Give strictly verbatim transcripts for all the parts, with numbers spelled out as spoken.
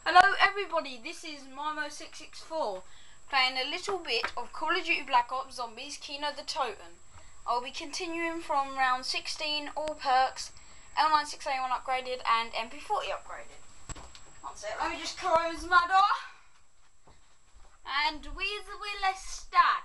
Hello everybody, this is Mimo six six four playing a little bit of Call of Duty Black Ops Zombies Kino the Totem. I'll be continuing from round sixteen, all perks, L nine six A one upgraded and M P forty upgraded. One sec, let me just close my door. And we will start.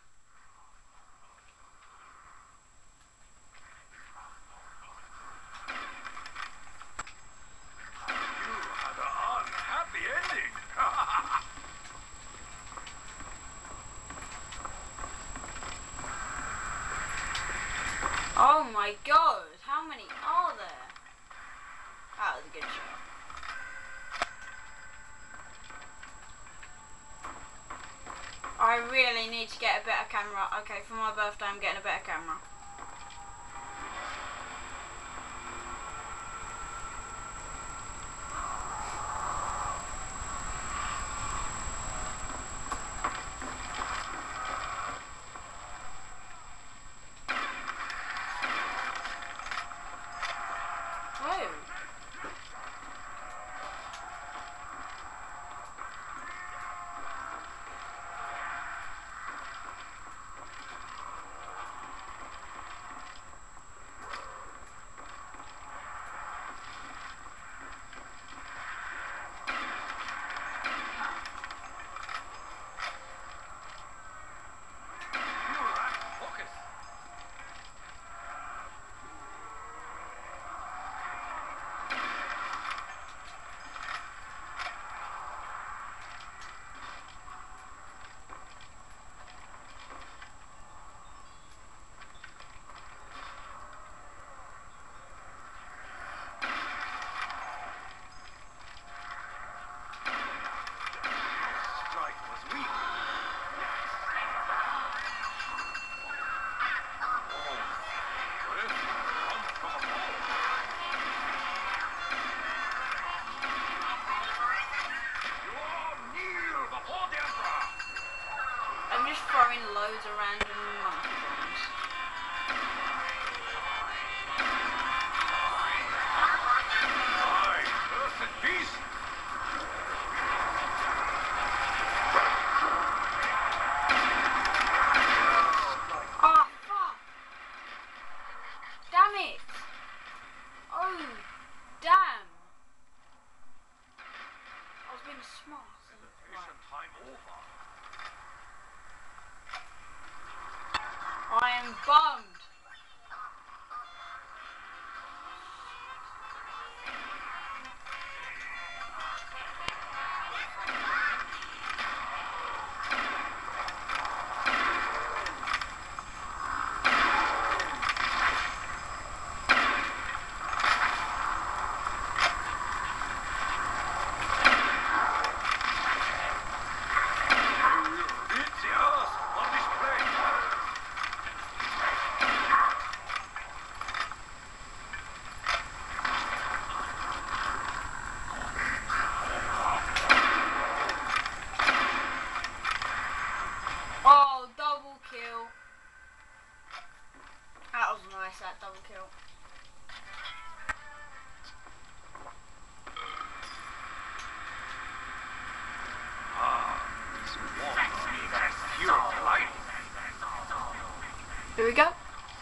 Oh my god, how many are there? That was a good shot. I really need to get a better camera. Okay, for my birthday I'm getting a better camera. Whoa. Throwing loads of random monkey bombs. Oh fuck! Damn it! Oh damn! I was being smart. I am bummed. Oh, double kill. That was nice, that double kill. Here we go.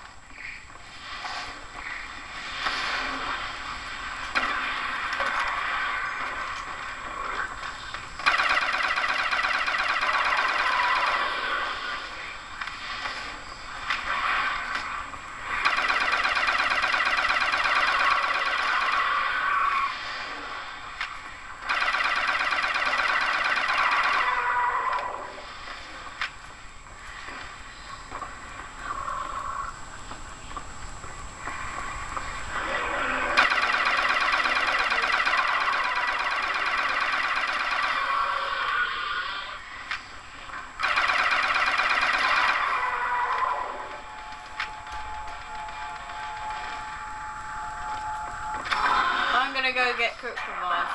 I'm gonna go get cooked alive.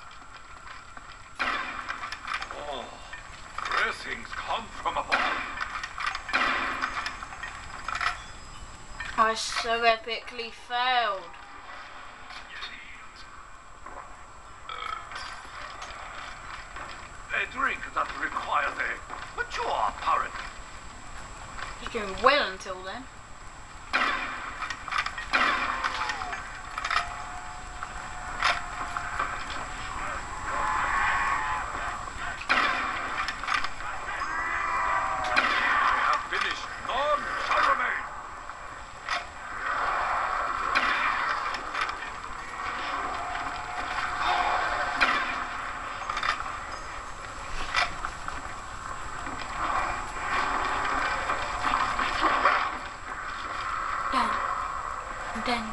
Oh, blessings come from above. I so epically failed. drink that requires a mature parent. He's doing well until then. Then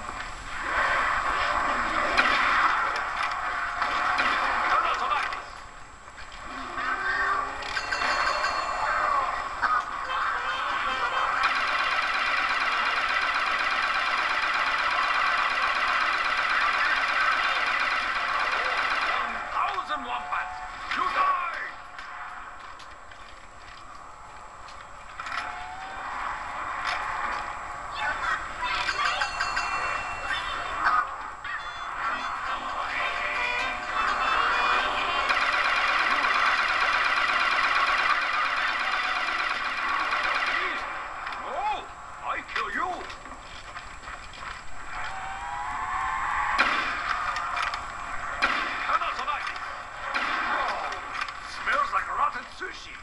sushi.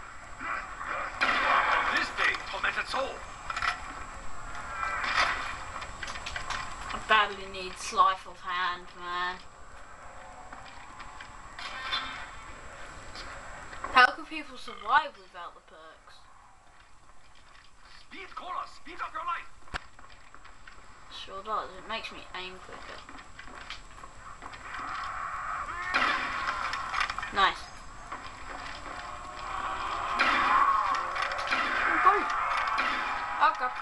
This day, tormented soul. I badly need sleight of hand, man. How can people survive without the perks? Speed cola, speed up your life. Sure does. It makes me aim quicker. Nice. Okay.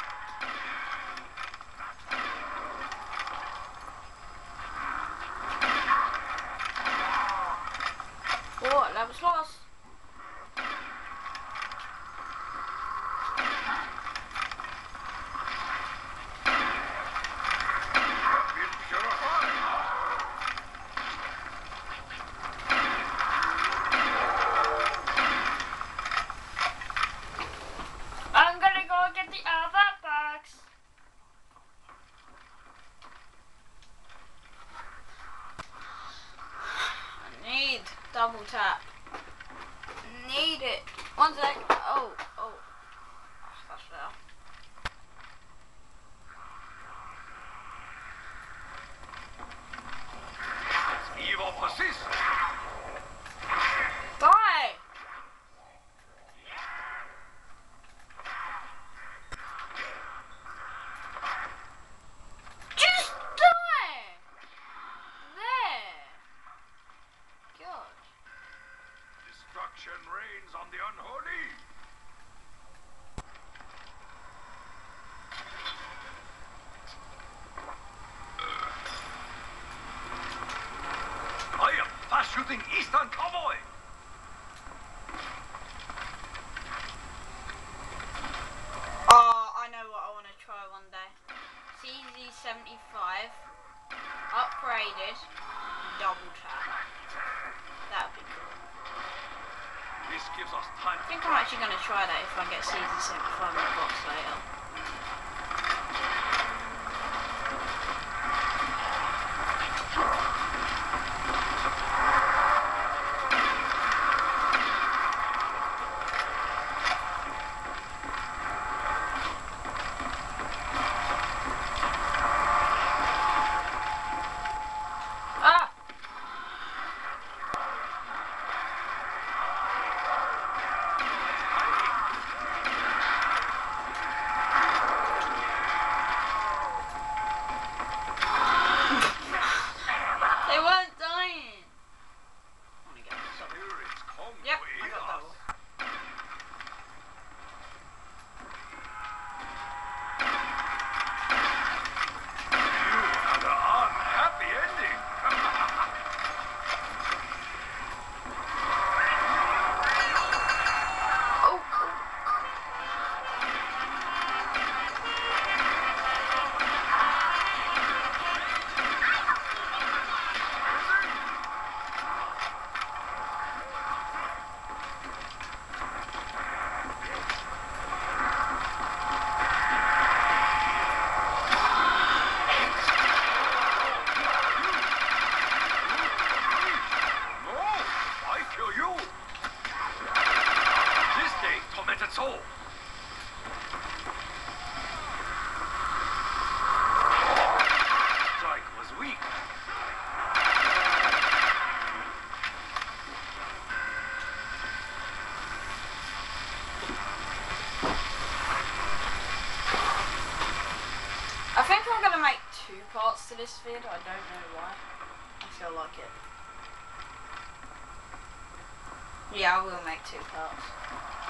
Oh, that was lost. I'm gonna go get the other box. I need double tap. Need it. One sec. Oh, oh. That's fair. Evil persist. Die! Just die! There. God. Destruction reigns on the unholy. I am fast shooting Eastern Cowboy. Oh, I know what I want to try one day. C Z seventy-five, upgraded, double tap. That'd be cool. This gives us time. I think I'm actually going to try that if I get C Z seventy-five in the box later. Ah! make two parts to this vid. I don't know why. I feel like it. Yeah, I will make two parts.